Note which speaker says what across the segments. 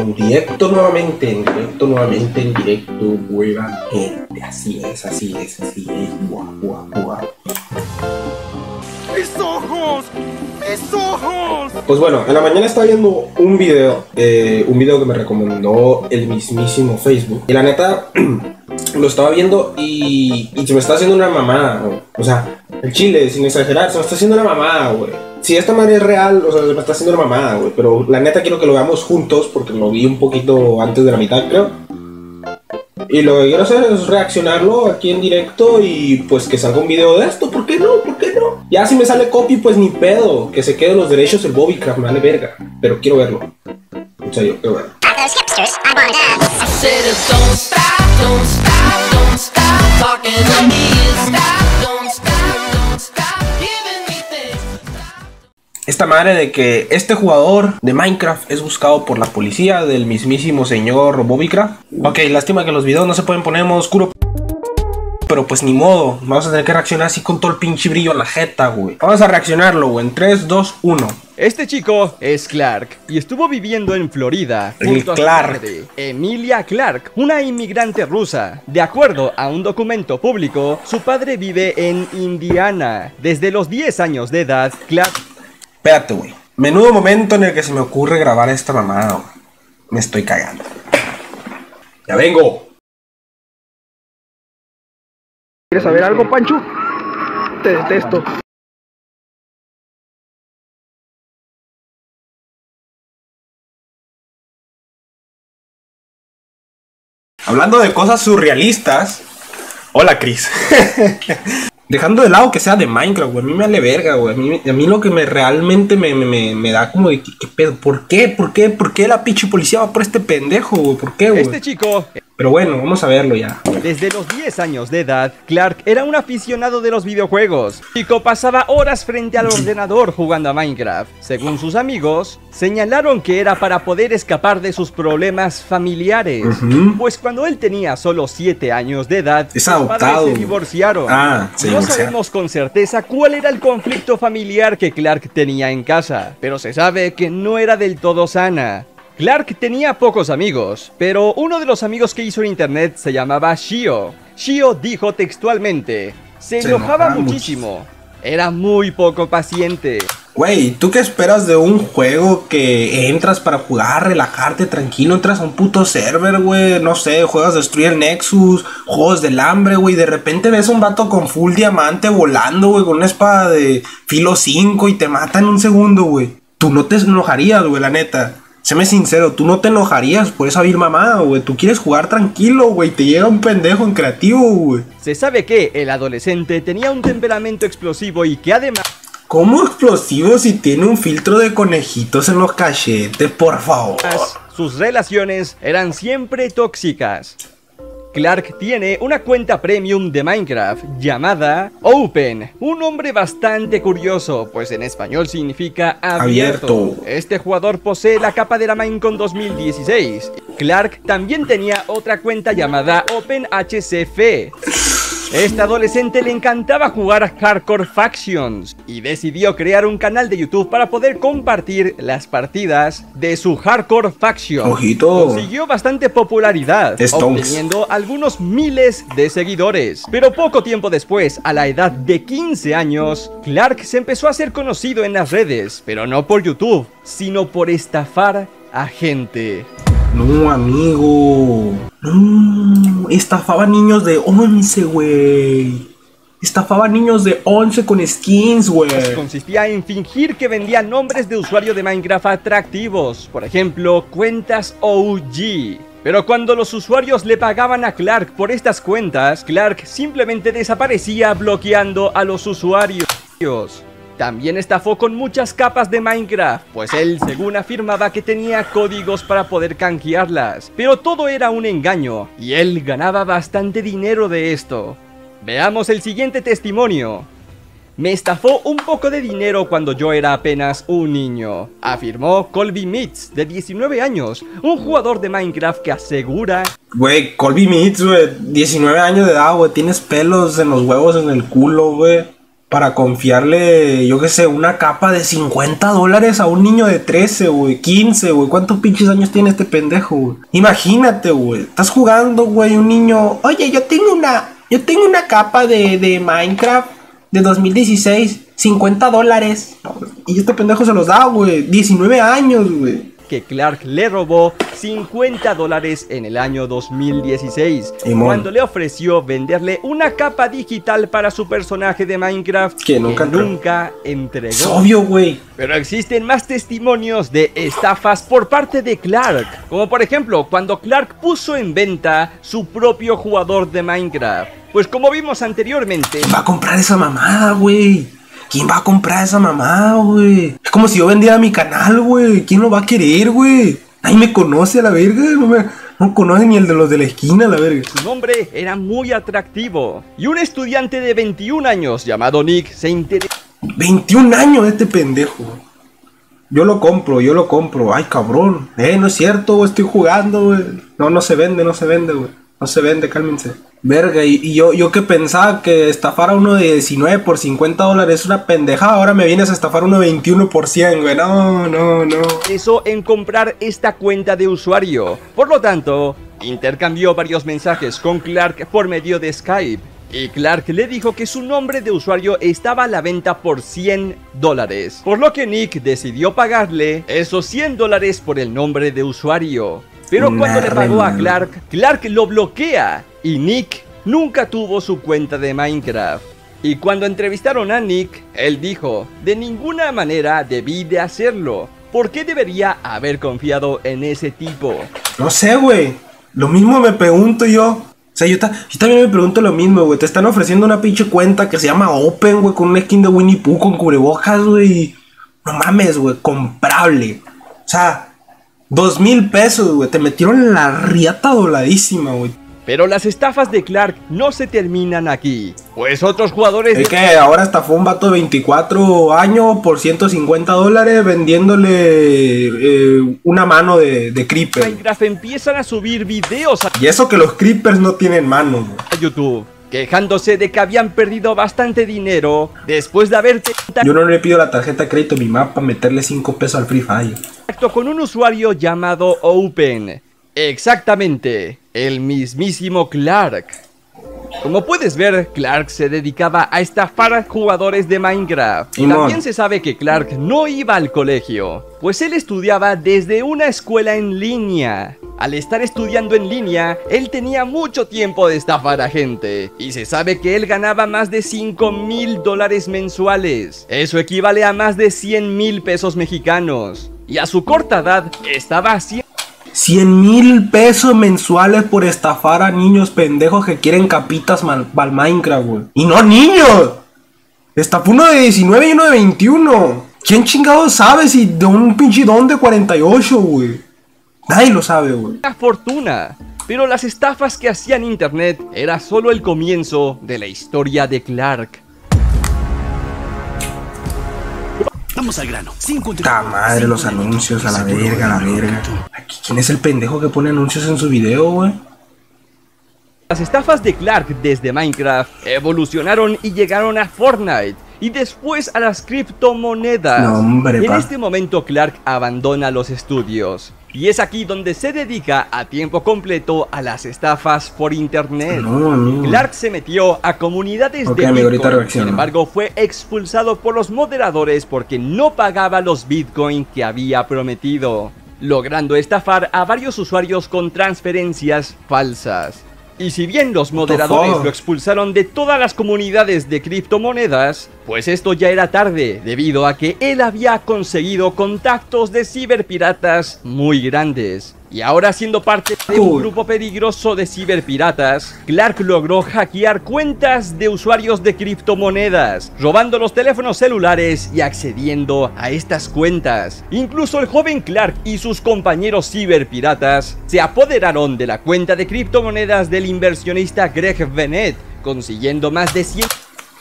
Speaker 1: en directo nuevamente, en directo, buena gente, así es, guau.
Speaker 2: ¡Mis ojos! ¡Mis ojos!
Speaker 1: Pues bueno, en la mañana estaba viendo un video que me recomendó el mismísimo Facebook, y la neta, lo estaba viendo y se me está haciendo una mamada, güey. O sea, el chile, sin exagerar, se me está haciendo una mamada, güey. Si esta madre es real, o sea, se me está haciendo una mamada, güey. Pero la neta quiero que lo veamos juntos, porque lo vi un poquito antes de la mitad, creo. Y lo que quiero hacer es reaccionarlo aquí en directo y pues que salga un video de esto. ¿Por qué no? Ya si me sale copy, pues ni pedo. Que se queden los derechos el Bobbycraft, me vale verga. Pero quiero verlo. En serio, quiero verlo. Esta madre de que este jugador de Minecraft es buscado por la policía del mismísimo señor Bobbycraft. Ok, lástima que los videos no se pueden poner en modo oscuro, pero pues ni modo, vamos a tener que reaccionar así con todo el pinche brillo en la jeta, güey. Vamos a reaccionarlo, güey, en 3, 2, 1.
Speaker 3: Este chico es Clark y estuvo viviendo en Florida junto a su madre, Emilia Clark, una inmigrante rusa. De acuerdo a un documento público, su padre vive en Indiana. Desde los 10 años de edad, Clark...
Speaker 1: Espérate, güey. Menudo momento en el que se me ocurre grabar esta mamada, güey. Me estoy cagando. ¡Ya vengo!
Speaker 4: ¿Quieres saber algo, Pancho? Te detesto.
Speaker 1: Hablando de cosas surrealistas. Hola, Chris. Dejando de lado que sea de Minecraft, güey. A mí me vale verga, güey. A mí lo que realmente me da como de ¿qué pedo? ¿Por qué? ¿Por qué la pinche policía va por este pendejo, güey? ¿Por qué, güey?
Speaker 3: Este chico...
Speaker 1: Pero bueno, vamos a verlo ya.
Speaker 3: Desde los 10 años de edad, Clark era un aficionado de los videojuegos. El chico pasaba horas frente al ordenador jugando a Minecraft. Según sus amigos, señalaron que era para poder escapar de sus problemas familiares. Pues cuando él tenía solo 7 años de edad,
Speaker 1: es
Speaker 3: sus padres
Speaker 1: adoptado.
Speaker 3: se divorciaron.
Speaker 1: No
Speaker 3: sabemos con certeza cuál era el conflicto familiar que Clark tenía en casa, pero se sabe que no era del todo sana. Clark tenía pocos amigos, pero uno de los amigos que hizo en internet se llamaba Shio. Shio dijo textualmente, se enojaba muchísimo, era muy poco paciente.
Speaker 1: Güey, ¿tú qué esperas de un juego que entras para jugar, relajarte, tranquilo? Entras a un puto server, güey, no sé, juegas Destruir Nexus, Juegos del Hambre, güey. De repente ves a un vato con full diamante volando, güey, con una espada de filo 5 y te mata en un segundo, güey. Tú no te enojarías, güey, la neta. Séme sincero, tú no te enojarías por esa vil mamada, güey. Tú quieres jugar tranquilo, güey. Te llega un pendejo en creativo, güey.
Speaker 3: Se sabe que el adolescente tenía un temperamento explosivo y que además...
Speaker 1: ¿Cómo explosivo si tiene un filtro de conejitos en los cachetes, por favor?
Speaker 3: Sus relaciones eran siempre tóxicas. Clark tiene una cuenta premium de Minecraft llamada Open, un nombre bastante curioso, pues en español significa abierto. Este jugador posee la capa de la Minecon 2016. Clark también tenía otra cuenta llamada OpenHCF. Este adolescente le encantaba jugar Hardcore Factions y decidió crear un canal de YouTube para poder compartir las partidas de su Hardcore Faction.
Speaker 1: ¡Ojito!
Speaker 3: Consiguió bastante popularidad, obteniendo algunos miles de seguidores. Pero poco tiempo después, a la edad de 15 años, Clark se empezó a hacer conocido en las redes, pero no por YouTube, sino por estafar a gente.
Speaker 1: No, amigo. No, estafaba niños de 11, güey. Estafaba niños de 11 con skins, güey.
Speaker 3: Consistía en fingir que vendía nombres de usuario de Minecraft atractivos. Por ejemplo, cuentas OG. Pero cuando los usuarios le pagaban a Clark por estas cuentas, Clark simplemente desaparecía bloqueando a los usuarios. También estafó con muchas capas de Minecraft, pues él según afirmaba que tenía códigos para poder canjearlas. Pero todo era un engaño, y él ganaba bastante dinero de esto. Veamos el siguiente testimonio. Me estafó un poco de dinero cuando yo era apenas un niño, afirmó Colby Meets, de 19 años, un jugador de Minecraft que asegura...
Speaker 1: Güey, Colby Meets, güey, 19 años de edad, güey, tienes pelos en los huevos, en el culo, güey. para confiarle, yo qué sé, una capa de $50 a un niño de 13, güey, 15, güey. ¿Cuántos pinches años tiene este pendejo, güey? Imagínate, güey. Estás jugando, güey, un niño. Oye, yo tengo una capa de Minecraft de 2016, $50. Y este pendejo se los da, güey. 19 años, güey.
Speaker 3: Que Clark le robó $50 en el año 2016, cuando le ofreció venderle una capa digital para su personaje de Minecraft que nunca entregó.
Speaker 1: Es obvio, güey.
Speaker 3: Pero existen más testimonios de estafas por parte de Clark, como por ejemplo cuando Clark puso en venta su propio jugador de Minecraft. Pues como vimos anteriormente,
Speaker 1: ¿quién va a comprar esa mamada, güey? ¿Quién va a comprar esa mamada, güey? Es como si yo vendiera mi canal, güey. ¿Quién lo va a querer, güey? Nadie me conoce a la verga. No conoce ni el de los de la esquina, a la verga.
Speaker 3: Su nombre era muy atractivo. Y un estudiante de 21 años llamado Nick se interesó.
Speaker 1: 21 años este pendejo. Yo lo compro. Ay, cabrón. No es cierto, güey. Estoy jugando, güey. No se vende, güey. No se vende, cálmense. Verga, y yo que pensaba que estafar a uno de 19 por $50 es una pendejada. Ahora me vienes a estafar uno de 21 por 100, güey. No.
Speaker 3: Eso en comprar esta cuenta de usuario. Por lo tanto, intercambió varios mensajes con Clark por medio de Skype. Y Clark le dijo que su nombre de usuario estaba a la venta por $100. Por lo que Nick decidió pagarle esos $100 por el nombre de usuario. Pero cuando le pagó a Clark lo bloquea y Nick nunca tuvo su cuenta de Minecraft. Y cuando entrevistaron a Nick, él dijo, de ninguna manera debí de hacerlo. ¿Por qué debería haber confiado en ese tipo?
Speaker 1: No sé, güey. Lo mismo me pregunto yo. O sea, yo también me pregunto lo mismo, güey. Te están ofreciendo una pinche cuenta que se llama Open, güey, con una skin de Winnie Pooh con cubrebocas, güey. No mames, güey, comprable. O sea, $2,000, güey. Te metieron la riata dobladísima, güey.
Speaker 3: Pero las estafas de Clark no se terminan aquí, pues otros jugadores...
Speaker 1: Es que ahora estafó un vato de 24 años por $150 vendiéndole una mano de creeper.
Speaker 3: Minecraft empiezan a subir videos
Speaker 1: Y eso que los creepers no tienen manos, güey.
Speaker 3: A YouTube, quejándose de que habían perdido bastante dinero después de haber...
Speaker 1: Yo no le pido la tarjeta de crédito a mi mamá para meterle $5 al Free Fire.
Speaker 3: Con un usuario llamado Open. Exactamente, el mismísimo Clark. Como puedes ver, Clark se dedicaba a estafar a jugadores de Minecraft. También se sabe que Clark no iba al colegio, pues él estudiaba desde una escuela en línea. Al estar estudiando en línea, él tenía mucho tiempo de estafar a gente, y se sabe que él ganaba más de $5,000 mensuales. Eso equivale a más de 100,000 pesos mexicanos. Y a su corta edad, estaba haciendo
Speaker 1: 100,000 pesos mensuales por estafar a niños pendejos que quieren capitas para Minecraft, güey. Y no niños. Estafó uno de 19 y uno de 21. ¿Quién chingado sabe si de un pinche don de 48, güey? Nadie lo sabe, güey.
Speaker 3: Una fortuna. Pero las estafas que hacía en internet era solo el comienzo de la historia de Clark.
Speaker 5: Vamos al grano.
Speaker 1: ¡Ta madre, los anuncios! A la verga, ¿Quién es el pendejo que pone anuncios en su video, güey?
Speaker 3: Las estafas de Clark desde Minecraft evolucionaron y llegaron a Fortnite. Y después a las criptomonedas.
Speaker 1: No, hombre,
Speaker 3: en este momento Clark abandona los estudios. Y es aquí donde se dedica a tiempo completo a las estafas por internet. Clark se metió a comunidades de Bitcoin. Sin embargo, fue expulsado por los moderadores porque no pagaba los Bitcoin que había prometido, logrando estafar a varios usuarios con transferencias falsas. Y si bien los moderadores lo expulsaron de todas las comunidades de criptomonedas, pues esto ya era tarde, debido a que él había conseguido contactos de ciberpiratas muy grandes. Y ahora, siendo parte de un grupo peligroso de ciberpiratas, Clark logró hackear cuentas de usuarios de criptomonedas, robando los teléfonos celulares y accediendo a estas cuentas. Incluso el joven Clark y sus compañeros ciberpiratas se apoderaron de la cuenta de criptomonedas del inversionista Greg Bennett, consiguiendo más de 100...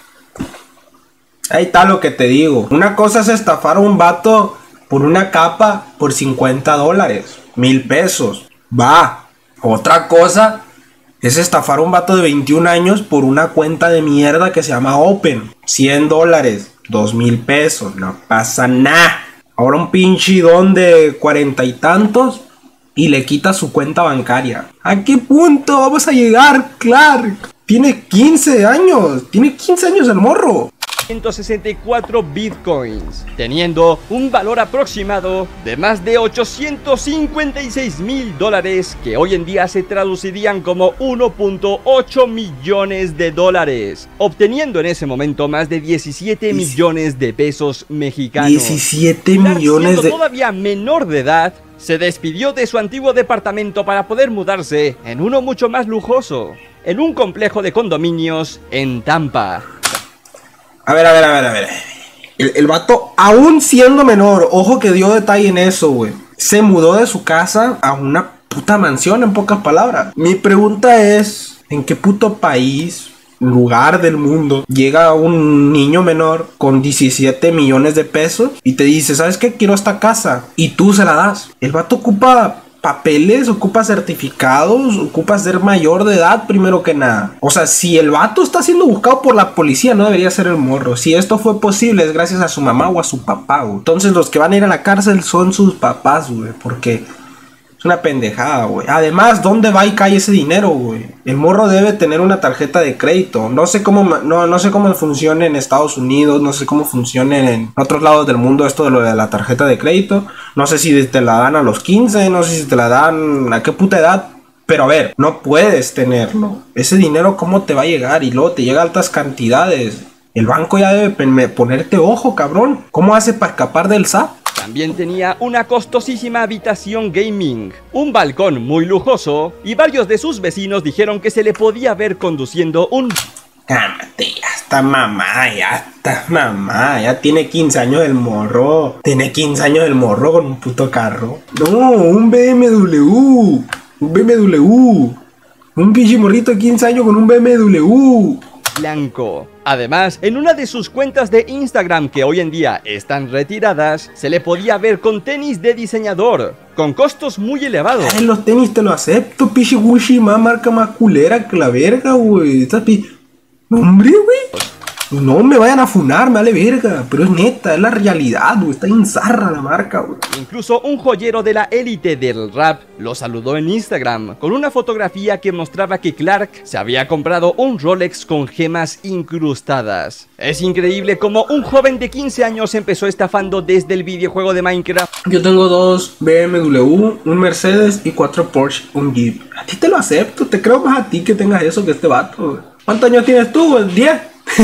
Speaker 1: Ahí está lo que te digo. Una cosa es estafar a un vato por una capa por $50. $1,000 pesos. Va. Otra cosa es estafar a un vato de 21 años por una cuenta de mierda que se llama Open. $100, 2,000 pesos, no pasa nada. Ahora un pinche don de 40 y tantos y le quita su cuenta bancaria. ¿A qué punto vamos a llegar, Clark? Tiene 15 años el morro.
Speaker 3: 164 bitcoins, teniendo un valor aproximado de más de $856,000, que hoy en día se traducirían como 1.8 millones de dólares, obteniendo en ese momento más de 17 millones de pesos mexicanos.
Speaker 1: 17 millones
Speaker 3: siendo
Speaker 1: de...
Speaker 3: todavía menor de edad, se despidió de su antiguo departamento para poder mudarse en uno mucho más lujoso, en un complejo de condominios en Tampa.
Speaker 1: A ver. El vato, aún siendo menor, ojo que dio detalle en eso, güey. Se mudó de su casa a una puta mansión, en pocas palabras. Mi pregunta es, ¿en qué puto país, lugar del mundo, llega un niño menor con 17 millones de pesos y te dice, ¿sabes qué? Quiero esta casa. Y tú se la das. El vato ocupa papeles, ocupa certificados, ocupa ser mayor de edad primero que nada. O sea, si el vato está siendo buscado por la policía, no debería ser el morro. Si esto fue posible es gracias a su mamá o a su papá, güey. Entonces los que van a ir a la cárcel son sus papás, güey, porque es una pendejada, güey. Además, ¿dónde va y cae ese dinero, güey? El morro debe tener una tarjeta de crédito. No sé cómo funciona en Estados Unidos, no sé cómo funciona en otros lados del mundo esto de lo de la tarjeta de crédito. No sé si te la dan a los 15, no sé si te la dan a qué puta edad. Pero a ver, no puedes tenerlo. Ese dinero, ¿cómo te va a llegar? Y luego te llega a altas cantidades. El banco ya debe ponerte ojo, cabrón. ¿Cómo hace para escapar del SAT?
Speaker 3: También tenía una costosísima habitación gaming, un balcón muy lujoso, y varios de sus vecinos dijeron que se le podía ver conduciendo un...
Speaker 1: Cálmate, ya ya tiene 15 años el morro. Tiene 15 años el morro con un puto carro. No, un BMW. Un pinche morrito de 15 años con un BMW
Speaker 3: blanco. Además, en una de sus cuentas de Instagram, que hoy en día están retiradas, se le podía ver con tenis de diseñador, con costos muy elevados.
Speaker 1: Ay, los tenis te lo acepto, pinche Gucci, más marca más culera que la verga, güey. No, hombre, güey. No me vayan a funar, me vale verga. Pero es neta, es la realidad, güey. Está insarra la marca, güey.
Speaker 3: Incluso un joyero de la élite del rap lo saludó en Instagram con una fotografía que mostraba que Clark se había comprado un Rolex con gemas incrustadas. Es increíble cómo un joven de 15 años empezó estafando desde el videojuego de Minecraft.
Speaker 1: Yo tengo 2 BMW, un Mercedes y 4 Porsche, un Jeep. A ti te lo acepto, te creo más a ti que tengas eso que este vato, güey. ¿Cuántos años tienes tú, güey? 10.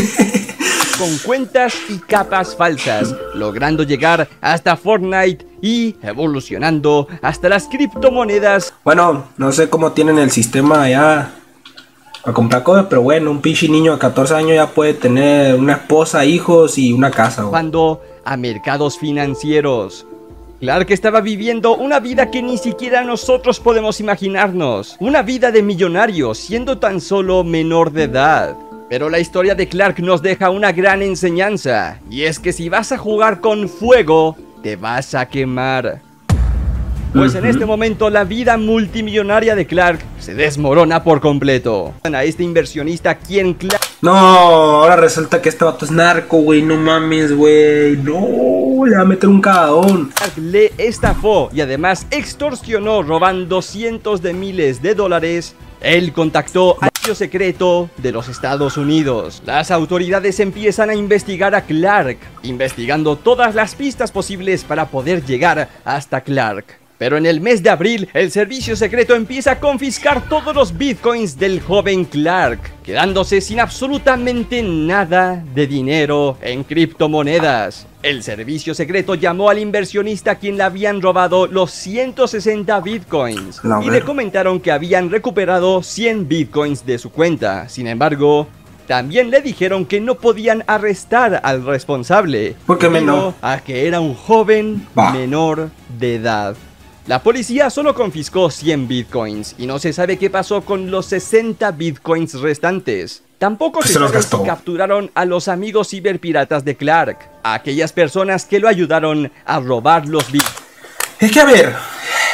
Speaker 3: Con cuentas y capas falsas, logrando llegar hasta Fortnite y evolucionando hasta las criptomonedas.
Speaker 1: Bueno, no sé cómo tienen el sistema allá a comprar cosas, pero bueno, un pinche niño de 14 años ya puede tener una esposa, hijos y una casa.
Speaker 3: Cuando a mercados financieros. Clark estaba viviendo una vida que ni siquiera nosotros podemos imaginarnos. Una vida de millonario, siendo tan solo menor de edad. Pero la historia de Clark nos deja una gran enseñanza, y es que si vas a jugar con fuego, te vas a quemar. Pues en este momento la vida multimillonaria de Clark se desmorona por completo. A este inversionista quien Clark...
Speaker 1: No, ahora resulta que este vato es narco, güey, no mames, güey, no, le va a meter un cagadón.
Speaker 3: Le estafó y además extorsionó robando cientos de miles de dólares. Él contactó al servicio secreto de los Estados Unidos. Las autoridades empiezan a investigar a Clark, investigando todas las pistas posibles para poder llegar hasta Clark. Pero en el mes de abril, el servicio secreto empieza a confiscar todos los bitcoins del joven Clark, quedándose sin absolutamente nada de dinero en criptomonedas. El servicio secreto llamó al inversionista a quien le habían robado los 160 bitcoins y le comentaron que habían recuperado 100 bitcoins de su cuenta. Sin embargo, también le dijeron que no podían arrestar al responsable,
Speaker 1: porque menor
Speaker 3: a que era un joven menor de edad. La policía solo confiscó 100 bitcoins y no se sabe qué pasó con los 60 bitcoins restantes. Tampoco se sabe si capturaron a los amigos ciberpiratas de Clark, a aquellas personas que lo ayudaron a robar los bitcoins.
Speaker 1: Es que a ver,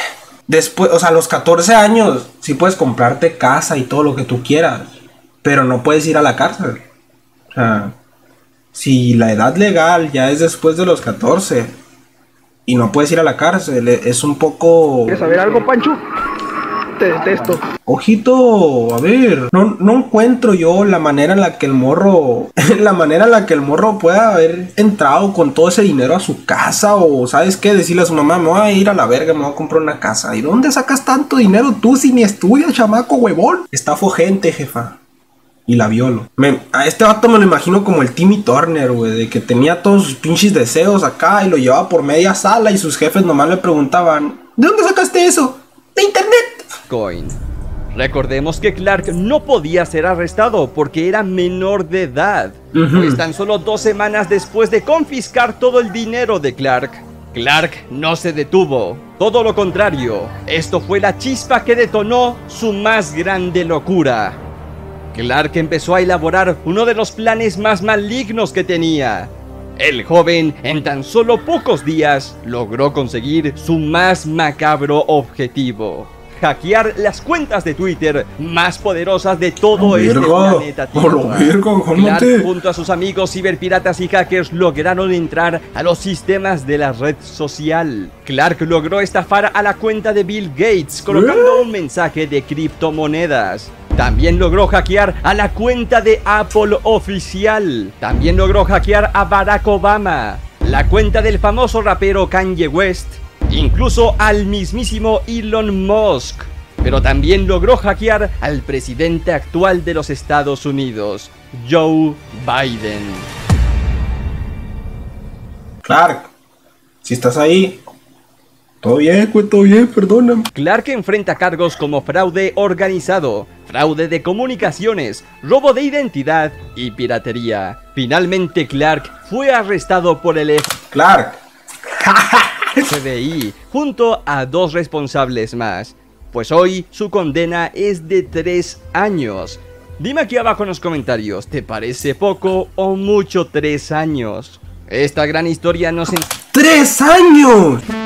Speaker 1: después, o sea, a los 14 años, sí puedes comprarte casa y todo lo que tú quieras, pero no puedes ir a la cárcel. O sea, si la edad legal ya es después de los 14 y no puedes ir a la cárcel, es un poco...
Speaker 4: ¿Quieres saber algo, Pancho? Te detesto.
Speaker 1: Ojito, a ver, no encuentro yo la manera en la que el morro, pueda haber entrado con todo ese dinero a su casa, o ¿sabes qué? Decirle a su mamá, me voy a ir a la verga, me voy a comprar una casa. ¿Y dónde sacas tanto dinero tú si ni estudias, chamaco, huevón? Estafo gente, jefa. Y la violo. A este vato me lo imagino como el Timmy Turner, güey, de que tenía todos sus pinches deseos acá y lo llevaba por media sala y sus jefes nomás le preguntaban, ¿de dónde sacaste eso? De internet.
Speaker 3: Coin. Recordemos que Clark no podía ser arrestado porque era menor de edad, pues tan solo 2 semanas después de confiscar todo el dinero de Clark no se detuvo. Todo lo contrario, esto fue la chispa que detonó su más grande locura. Clark empezó a elaborar uno de los planes más malignos que tenía. El joven, en tan solo pocos días, logró conseguir su más macabro objetivo: hackear las cuentas de Twitter más poderosas de todo planeta Tierra. Clark, junto a sus amigos ciberpiratas y hackers, lograron entrar a los sistemas de la red social. Clark logró estafar a la cuenta de Bill Gates colocando un mensaje de criptomonedas. También logró hackear a la cuenta de Apple oficial. También logró hackear a Barack Obama, la cuenta del famoso rapero Kanye West, incluso al mismísimo Elon Musk. Pero también logró hackear al presidente actual de los Estados Unidos, Joe Biden.
Speaker 1: Clark, si estás ahí, todo bien, perdóname.
Speaker 3: Clark enfrenta cargos como fraude organizado, fraude de comunicaciones, robo de identidad y piratería. Finalmente Clark fue arrestado por el FBI junto a 2 responsables más, pues hoy su condena es de 3 años. Dime aquí abajo en los comentarios, ¿te parece poco o mucho 3 años? Esta gran historia nos...
Speaker 1: ¡3 años!